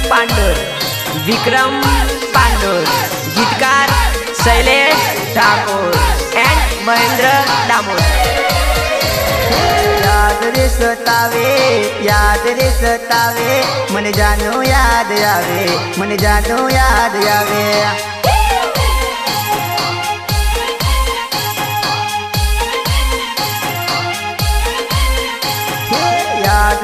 पांडुर, विक्रम पांडुर, गीतकार शैलेश ठाकुर एंड महेंद्र दामोद। याद रे सतावे मन जानो याद आवे, मन जानो याद आवे। याद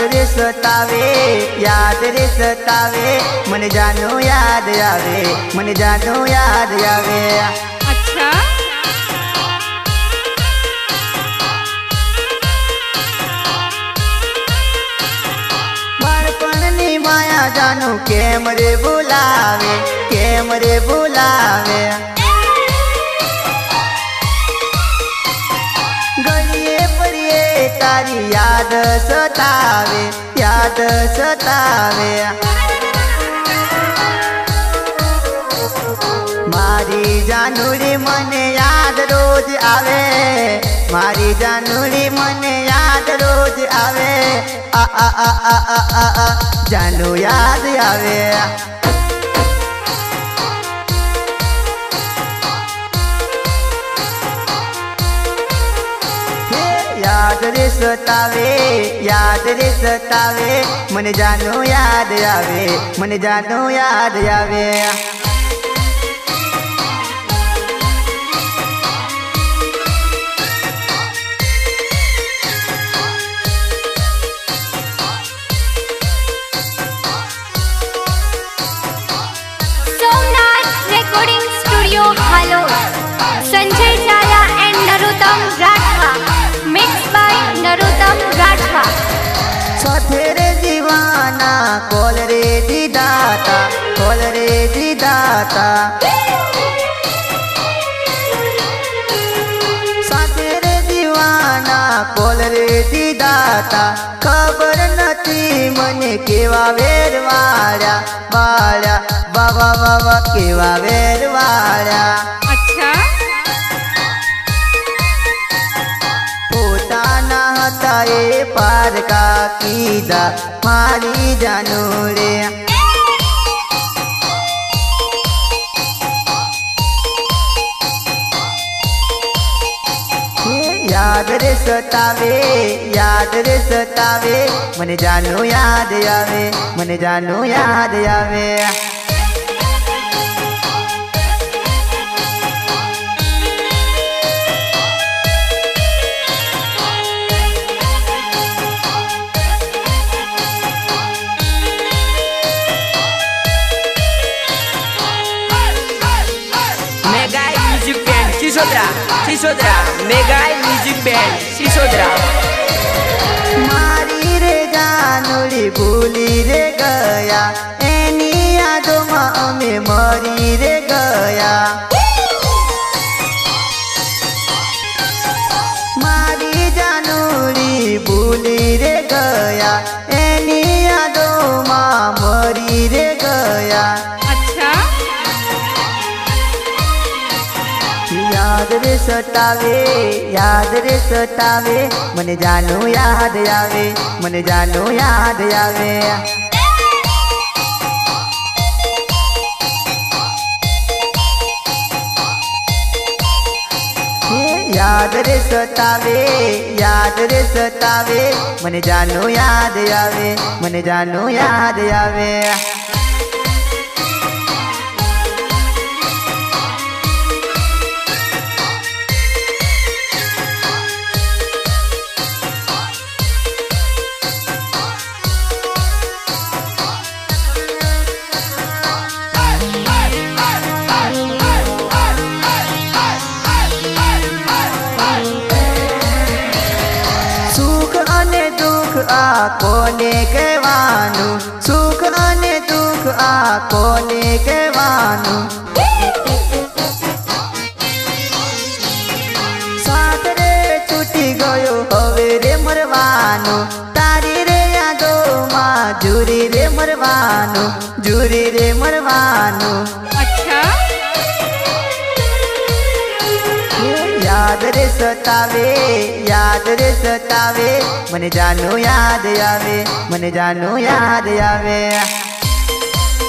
रे सतावे मन जानो याद आवे, मन जानो याद आवे। अच्छा बाळपणनी माया जानो केम रे बुलावे, केम रे बुलावे। गलिए पड़िए तारी याद सतावे, याद सतावे। मारी जानूरी मन याद रोज आवे, मारी जानूरी मन याद रोज आवे। आ आ आ आ आ आ आ जानू याद आवे। याद रे सतावे मन जानो याद आवे, मन जानो याद आवे। Somnath recording studio Halol, Sanjay Jhala and Narottam Rathwa, mix by Narottam Rathwa. साथेरे दीवाना कोल रे दीदाता, कोल रे दीदाता। साथेरे दीवाना कोल रे दीदाता। खबर नथी मने केवा वेरवाळ्या वाळ्या, बाबा बाबा केवा वेरवाळ्या। अच्छा पोताना हता ए पारका कीधा मारी जानू रे। याद रे सतावे मन जानो याद आवे, मन जानो याद आवे। Sisodara mega music band Sisodara. मारी रे जानूरी भूली रे गया, एनी यादों में मरी रे गया। मारी जानूरी भूली रे गया, एनी यादों में मरी रे गया। अच्छा याद रे सतावे मन जानो याद आवे, मन जानो याद आवे। याद रे सतावे मन जानो याद आवे, मन जानो याद आवे। कोने कहेवानु, सुख अने दुख आ कोने कहेवानु। साथ रे छूटी गयो हवे रे मरवानु, तारी रे यादो मां झूरी रे मरवानु, झूरी रे मरवानु। अच्छा याद रे सतावे मन जानो याद आवे, मन जानो याद आवे।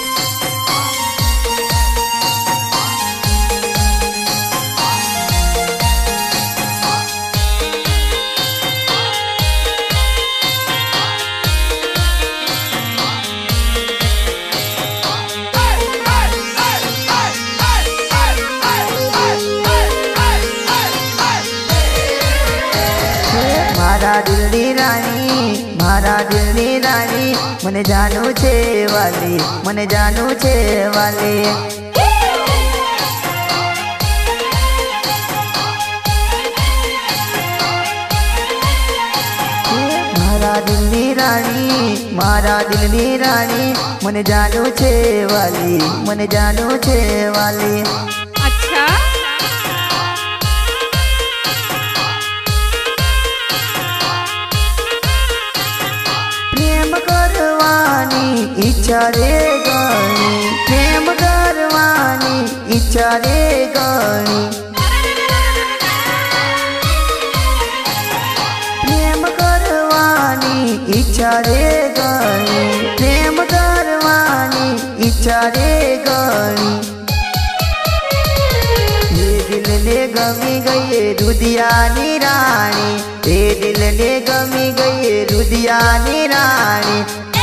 મારા દિલની રાણી મને જાણું છે વાલી, મને જાણું છે વાલી. મારા દિલની રાણી, મારા દિલની રાણી મને જાણું છે વાલી, મને જાણું છે વાલી. અચ્છા પ્રેમ કરવાની ઈચ્છા રે ગણી, પ્રેમ કરવાની ઈચ્છા રે ગણી. પ્રેમ કરવાની ઈચ્છા રે ગણી, પ્રેમ કરવાની ઈચ્છા રે ગણી. એ દિલને ગમી ગઈ રુદિયાની રાણી, એ દિલને ગમી ગઈ રુદિયાની રાણી.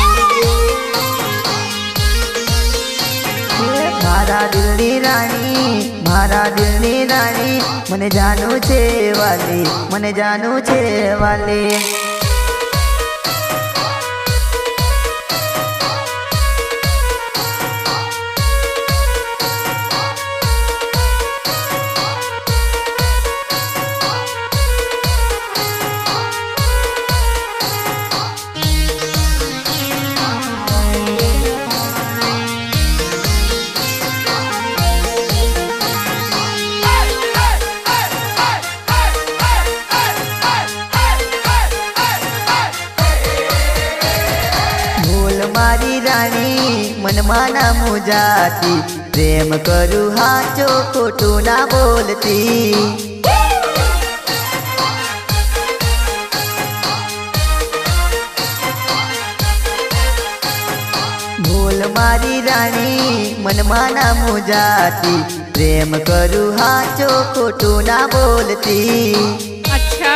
મારા દિલની રાણી, મારા દિલની રાણી મને જાણું છે વાલી, મને જાણું છે વાલી. મારી રાણી મનમાં ના મુજાતી, પ્રેમ કરું હાચો ખોટું ના બોલતી. બોલ મારી રાણી મનમાં ના મુજાતી, પ્રેમ કરું હાચો ખોટું ના બોલતી. અચ્છા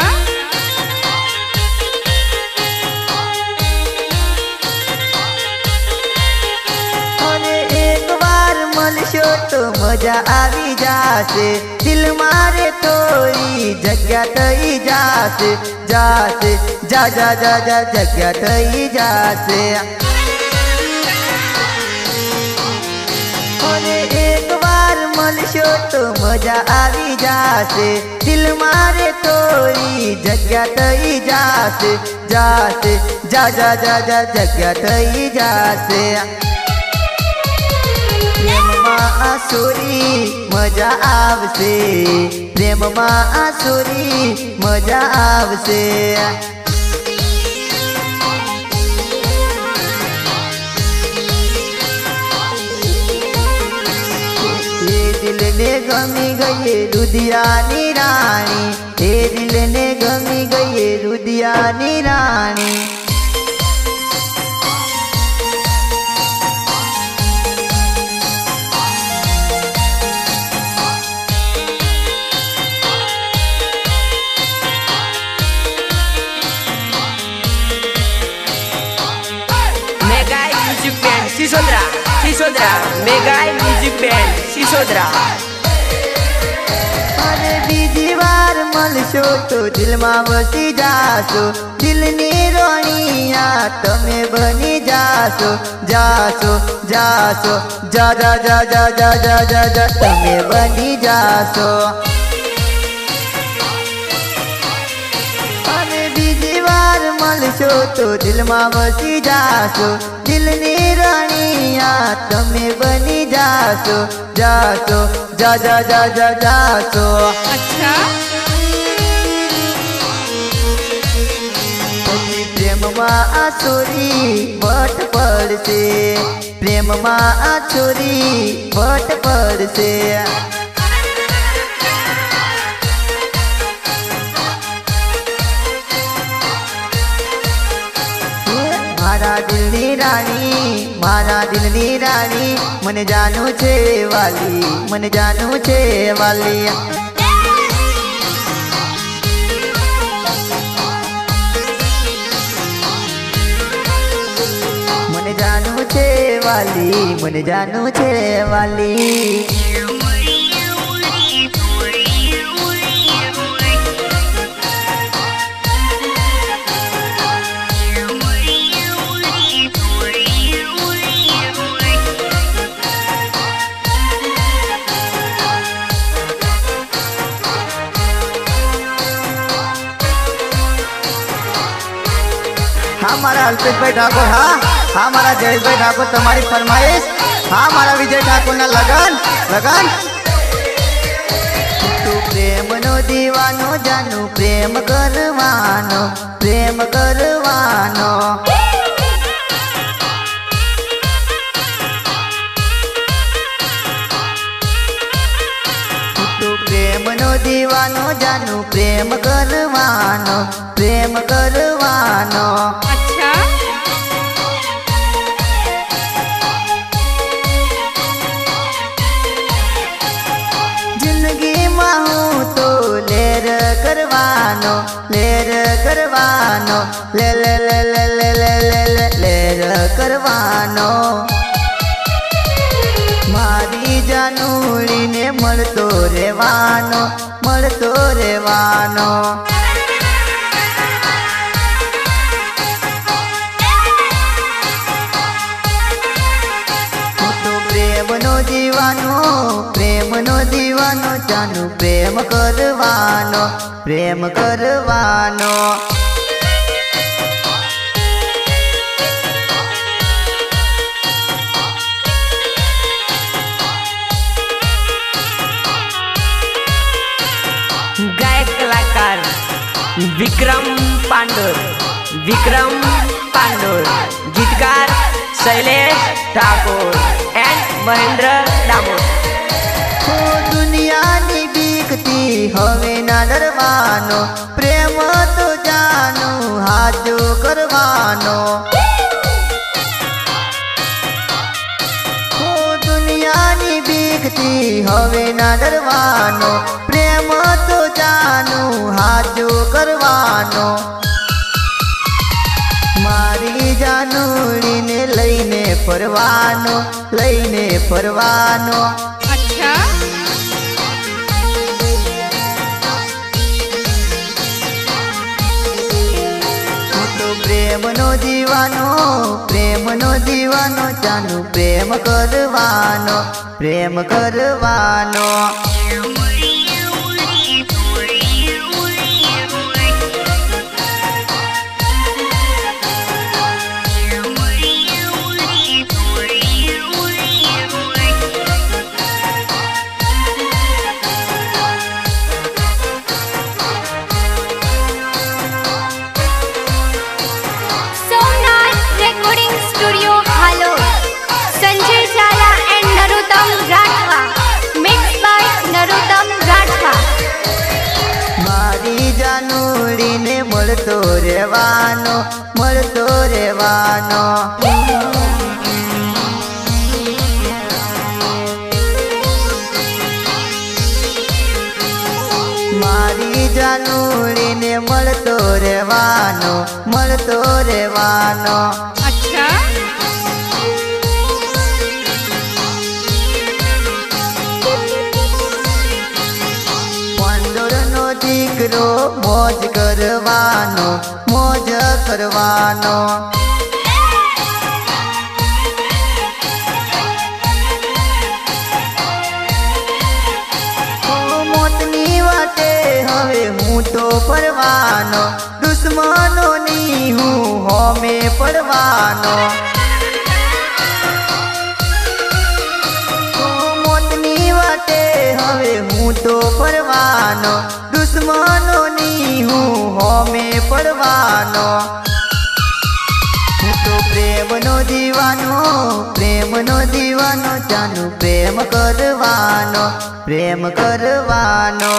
મળશો તો મજા આવી જાશે, દિલ મારે થોડી જગ્યા થઈ જાશે, જાશે જા જા જા જા જગ્યા થઈ જાશે. અને એક વાર મળશો તો મજા આવી જાશે, દિલ મારે થોડી જગ્યા થઈ જાશે, જાશે જા જા જા જા જગ્યા થઈ જાશે. પ્રેમમાં આસુરી મજા આવશે, પ્રેમમાં આસુરી મજા આવશે. એ દિલને ગમી ગઈ રુદિયાની રાણી, એ દિલને ગમી ગઈ રુદિયાની રાણી. Sisodara, Sisodara mega music band Sisodara. અને બીજી વાર મળશો તો દિલમાં વસી જાશો, દિલની રોણિયા તમે બની જાશો, જાશો જાશો જા જા જા જા જા જા જા જા તમે બની જાશો. અને બીજી વાર મળશો તો દિલમાં વસી જાશો, દિલની રાણીયા તમે બની જાશો, જાશો જા જા જા જા જાશો. અચ્છા પછી પ્રેમમાં આ છોરી વટ પડશે, પ્રેમમાં આ છોરી વટ પડશે. મારા દિલની રાણી, મારા દિલની રાણી મને જાણું છે વાલી, મને જાણું છે વાલી. મને જાણું છે વાલી, મને જાણું છે વાલી. हमारा अल्पेश भाई ठाकुर, हाँ हमारा जयेश भाई ठाकुर, तुम्हारी फरमाइश, हाँ हमारा विजय ठाकुर ना लगन लगन। तू प्रेम नो दीवानो जानू प्रेम करवानो, प्रेम करवानो। तू प्रेम नो दीवानो जानू प्रेम करवानो, प्रेम करवानो। अच्छा जिंदगी में हूँ तो लेर करवानो, लेर करवानो, ले ले ले ले ले ले ले ले लेर करवानो। मारी जानूड़ी ने મળતો રહેવાનો, મળતો રહેવાનો। પ્રેમનો જીવાનો, પ્રેમનો જીવાનો જાનું પ્રેમ કરવાનો, પ્રેમ કરવાનો। गायक कलाकार विक्रम पांडोर, विक्रम पांडोर, गीतकार शैलेश ठाकुर एंड महेंद्र डामोर। दुनियानी बीकती हवे ना डरवानो, प्रेम तो जानू हाजो करवानो। दुनियानी बीकती हवे ना डरवानो, प्रेम तो जानू हाजो करवानो। मारी जानूड़ी ने लईने फरवानो, लईने फरवानो। अच्छा तो प्रेमनो जीवानो, प्रेमनो जीवानो जानू प्रेम करवानो, प्रेम करवानो। Somnath recording studio Halol, Sanjay Jhala and Narottam Rathwa, mix by Narottam Rathwa. मारी जानूड़ी ने મળતો રહેવાનો, મળતો રહેવાનો। મારી जानूड़ी ने મળતો રહેવાનો, મળતો રહેવાનો। अच्छा પાંડોરનો દીકરો મોજ કરવાનો, મોજ કરવાનો। મોતની વાટે હવે હું તો ફરવાનો, દુશ્મનોની હું હોમે પડવાનો। મોતની વાટે હવે હું તો ફરવાનો, દુશ્મનોની હું હોમે પડવાનો। હું તો પ્રેમનો દીવાનો, પ્રેમનો દીવાનો જાનું પ્રેમ કરવાનો, પ્રેમ કરવાનો।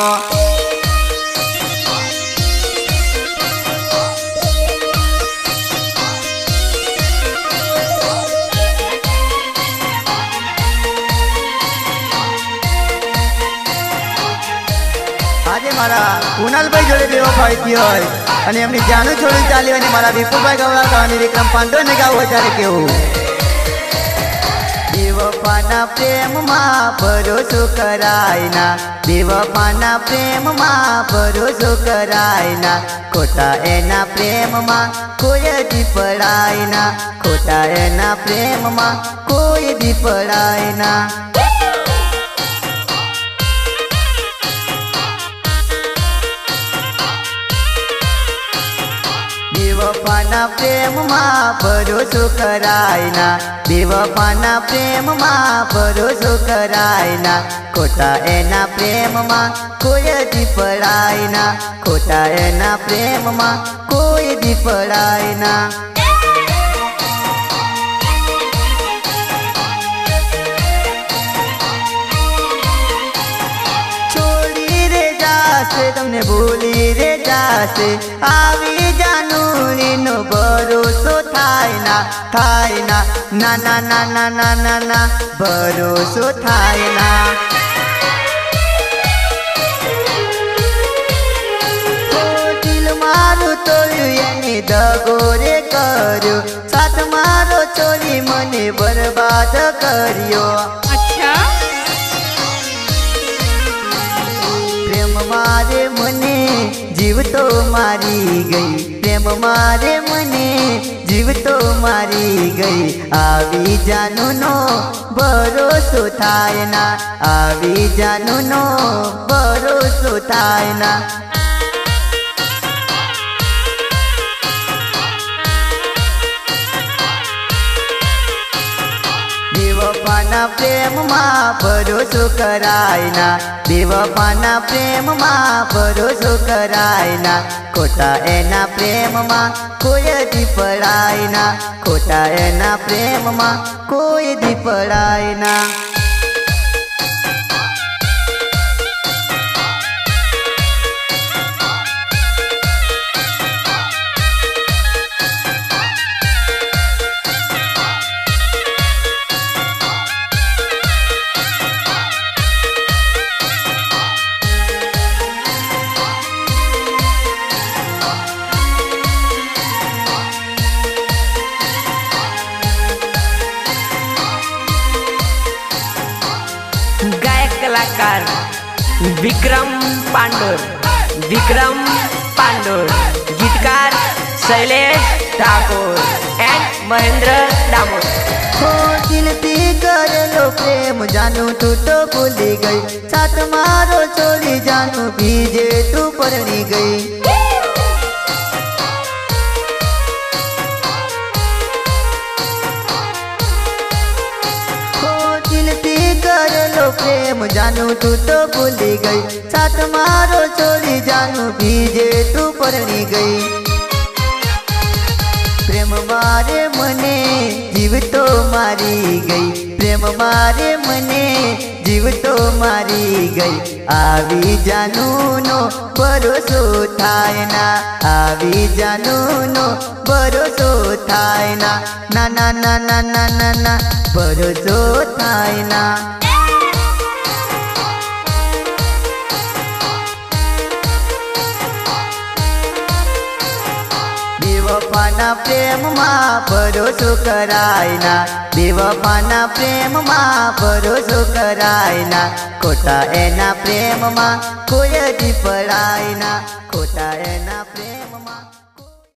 આજે મારા કુનાલભાઈ જોડે બેવફાઈ થઈ હોય અને એમની જાનું છોડી ચાલી હોય ને મારા વિપુભાઈ ગવડાવતા અને વિક્રમ પાંડોને ગાવું ત્યારે કેવું। બેવફાના પ્રેમમાં ભરોસો કરાય ના, બેવફાના પ્રેમમાં ભરોસો કરાય ના। ખોટા એના પ્રેમમાં કોઈ દી પડાય ના, ખોટા એના પ્રેમમાં કોઈ દી પડાય ના। बेवफा બેવફાના પ્રેમમાં ભરોસો કરાય ના, બેવફાના પ્રેમમાં ભરોસો કરાય ના, ખોટા એના પ્રેમમાં કોઈ દી પડાય ના, ખોટા એના પ્રેમમાં કોઈ દી પડાય ના. તમને ભૂલી રે જાશે, આવી જાનુડીનો ભરોસો થાય ના, થાય ના, ના ના ના ના ના ના ના, ભરોસો થાય ના. દિલ મારું તોડ્યું એને દગો રે કર્યો, સાથ મારો છોડી મને બરબાદ કર્યો. મારે મને જીવ તો મારી ગઈ, પ્રેમ મારે મને જીવ તો મારી ગઈ. આવી જાનુનો ભરોસો થાય ના, આવી જાનુનો ભરોસો થાય ના. બેવફાના પ્રેમમાં ભરોસો કરાય ના, બેવફાના પ્રેમમાં ભરોસો કરાય ના, ખોટા એના પ્રેમમાં કોઈ દી પડાય ના, ખોટા એના પ્રેમમાં કોઈ દી પડાય ના. गायक कलाकार विक्रम पांडुर, विक्रम पांडुर, गीतकार शैलेश ठाकुर एंड महेंद्र दामोद. हो दिलથી કરેલો પ્રેમ જાનું તું તો ભૂલી ગઈ, સાથ મારો છોડી જાનું બીજે તું પરણી ગઈ. પ્રેમ જાનું તું તો ભૂલી ગઈ, સાથ મારો છોડી જાનું બીજે તું પરણી ગઈ. પ્રેમ મારે મને જીવ તો મારી ગઈ, પ્રેમ મારે મને જીવ તો મારી ગઈ. આવી જાનુનો ભરોસો થાય ના, આવી જાનુનો ભરોસો થાય ના, ના ના ના ના ના ના ના, ભરોસો થાય ના. બેવફાના પ્રેમમાં ભરોસો કરાય ના, બેવફાના પ્રેમમાં ભરોસો કરાય ના, ખોટા એના પ્રેમમાં કોઈ દી પડાય ના, ખોટા એના પ્રેમમાં